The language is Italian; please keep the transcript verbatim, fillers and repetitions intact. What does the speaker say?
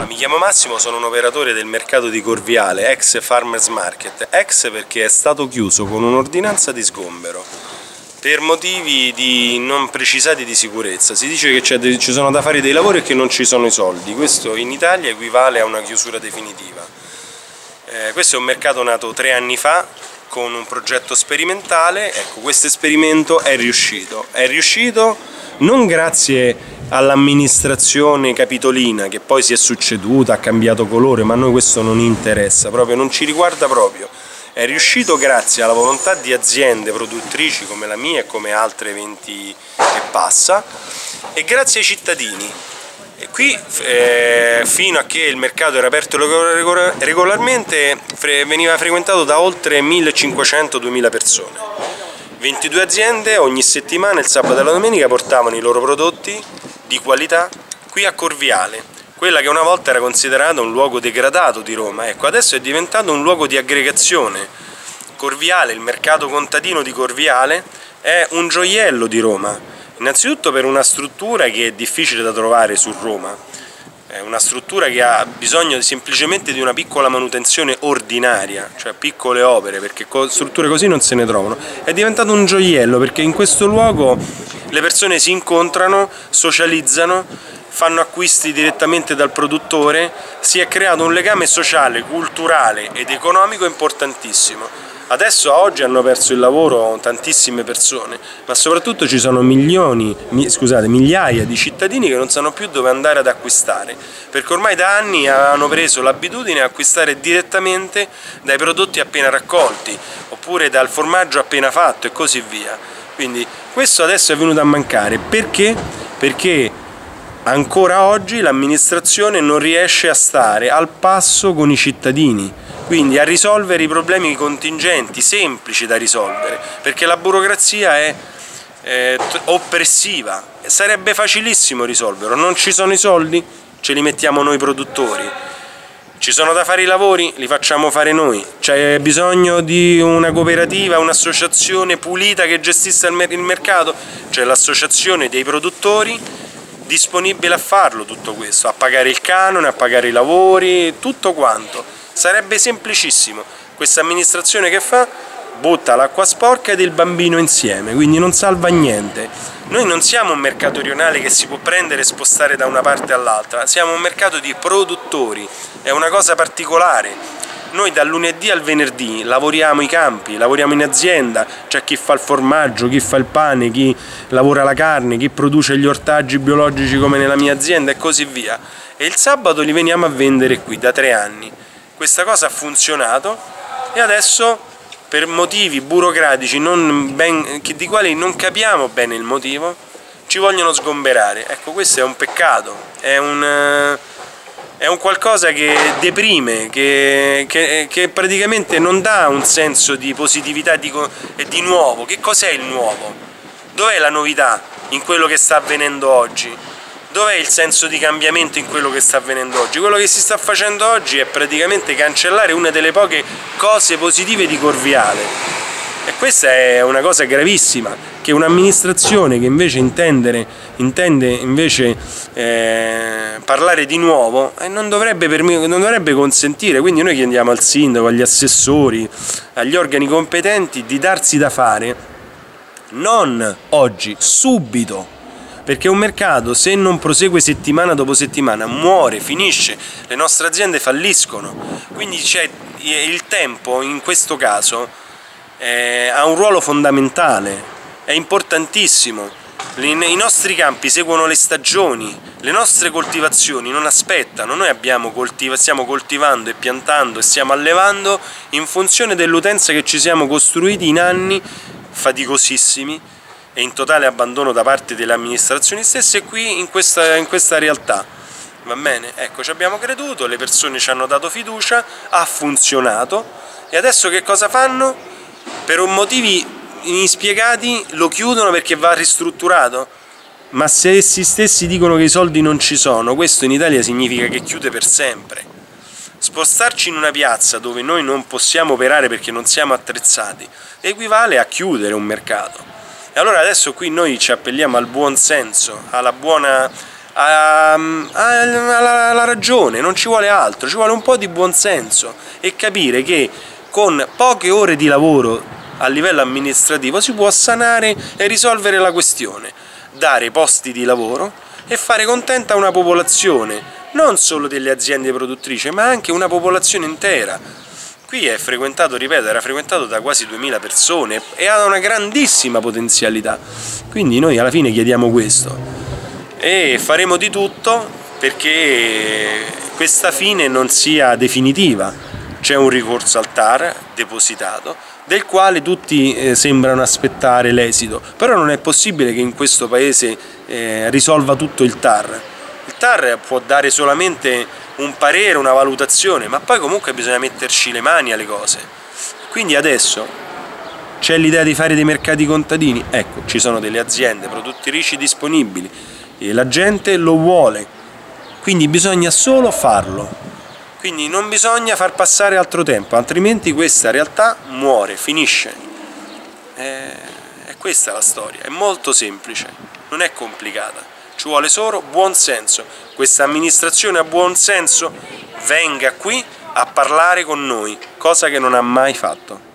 Mi chiamo Massimo, sono un operatore del mercato di Corviale, ex Farmers Market, ex perché è stato chiuso con un'ordinanza di sgombero per motivi di non precisati di sicurezza. Si dice che ci sono da fare dei lavori e che non ci sono i soldi. Questo in Italia equivale a una chiusura definitiva. Eh, questo è un mercato nato tre anni fa con un progetto sperimentale. Ecco, questo esperimento è riuscito, è riuscito non grazie all'amministrazione capitolina che poi si è succeduta, ha cambiato colore, ma a noi questo non interessa, proprio non ci riguarda proprio. È riuscito grazie alla volontà di aziende produttrici come la mia e come altre venti e passa, e grazie ai cittadini. E qui eh, fino a che il mercato era aperto regolarmente veniva frequentato da oltre millecinquecento duemila persone. ventidue aziende ogni settimana, il sabato e la domenica, portavano i loro prodotti di qualità qui a Corviale, quella che una volta era considerata un luogo degradato di Roma. Ecco, adesso è diventato un luogo di aggregazione. Corviale, il mercato contadino di Corviale, è un gioiello di Roma, innanzitutto per una struttura che è difficile da trovare su Roma, è una struttura che ha bisogno semplicemente di una piccola manutenzione ordinaria, cioè piccole opere, perché strutture così non se ne trovano. È diventato un gioiello perché in questo luogo le persone si incontrano, socializzano, fanno acquisti direttamente dal produttore, si è creato un legame sociale, culturale ed economico importantissimo. Adesso a oggi hanno perso il lavoro tantissime persone, ma soprattutto ci sono milioni, scusate, migliaia di cittadini che non sanno più dove andare ad acquistare, perché ormai da anni hanno preso l'abitudine a acquistare direttamente dai prodotti appena raccolti, oppure dal formaggio appena fatto e così via. Quindi questo adesso è venuto a mancare. Perché? Perché ancora oggi l'amministrazione non riesce a stare al passo con i cittadini, quindi a risolvere i problemi contingenti, semplici da risolvere, perché la burocrazia è eh, oppressiva. Sarebbe facilissimo risolverlo, non ci sono i soldi? Ce li mettiamo noi produttori. Ci sono da fare i lavori? Li facciamo fare noi. C'è bisogno di una cooperativa, un'associazione pulita che gestisca il, mer il mercato? C'è l'associazione dei produttori disponibile a farlo tutto questo, a pagare il canone, a pagare i lavori, tutto quanto. Sarebbe semplicissimo. Questa amministrazione che fa? Butta l'acqua sporca ed il bambino insieme, quindi non salva niente. Noi non siamo un mercato rionale che si può prendere e spostare da una parte all'altra, siamo un mercato di produttori, è una cosa particolare. Noi dal lunedì al venerdì lavoriamo i campi, lavoriamo in azienda, c'è chi fa il formaggio, chi fa il pane, chi lavora la carne, chi produce gli ortaggi biologici come nella mia azienda e così via. E il sabato li veniamo a vendere qui da tre anni. Questa cosa ha funzionato e adesso per motivi burocratici non ben, di quali non capiamo bene il motivo, ci vogliono sgomberare. Ecco, questo è un peccato, è un... è un qualcosa che deprime, che, che, che praticamente non dà un senso di positività di, e di nuovo. Che cos'è il nuovo? Dov'è la novità in quello che sta avvenendo oggi? Dov'è il senso di cambiamento in quello che sta avvenendo oggi? Quello che si sta facendo oggi è praticamente cancellare una delle poche cose positive di Corviale. E questa è una cosa gravissima, che un'amministrazione che invece intendere, intende invece eh, parlare di nuovo eh, non, dovrebbe non dovrebbe consentire. Quindi noi chiediamo al sindaco, agli assessori, agli organi competenti di darsi da fare, non oggi, subito, perché un mercato, se non prosegue settimana dopo settimana, muore, finisce, le nostre aziende falliscono. Quindi c'è il tempo, in questo caso, Eh, ha un ruolo fondamentale, è importantissimo. I nostri campi seguono le stagioni, le nostre coltivazioni non aspettano. Noi abbiamo coltiva, stiamo coltivando e piantando e stiamo allevando in funzione dell'utenza che ci siamo costruiti in anni faticosissimi e in totale abbandono da parte delle amministrazioni stesse qui in questa, in questa realtà. Va bene? Ecco, ci abbiamo creduto, le persone ci hanno dato fiducia, ha funzionato e adesso che cosa fanno? Per motivi inspiegati lo chiudono perché va ristrutturato. Ma se essi stessi dicono che i soldi non ci sono, questo in Italia significa che chiude per sempre. Spostarci in una piazza dove noi non possiamo operare perché non siamo attrezzati equivale a chiudere un mercato. E allora adesso qui noi ci appelliamo al buon senso, alla buona, ha, ha la, la ragione, non ci vuole altro, ci vuole un po' di buonsenso e capire che con poche ore di lavoro a livello amministrativo si può sanare e risolvere la questione, dare posti di lavoro e fare contenta una popolazione, non solo delle aziende produttrici, ma anche una popolazione intera. Qui è frequentato, ripeto, era frequentato da quasi duemila persone e ha una grandissima potenzialità, quindi noi alla fine chiediamo questo e faremo di tutto perché questa fine non sia definitiva. C'è un ricorso al T A R depositato, del quale tutti eh, sembrano aspettare l'esito, però non è possibile che in questo paese eh, risolva tutto il T A R. Il T A R può dare solamente un parere, una valutazione, ma poi comunque bisogna metterci le mani alle cose. Quindi adesso c'è l'idea di fare dei mercati contadini, ecco, ci sono delle aziende produttrici disponibili e la gente lo vuole, quindi bisogna solo farlo. Quindi non bisogna far passare altro tempo, altrimenti questa realtà muore, finisce. E questa la storia, è molto semplice, non è complicata, ci vuole solo buon senso. Questa amministrazione a buon senso venga qui a parlare con noi, cosa che non ha mai fatto.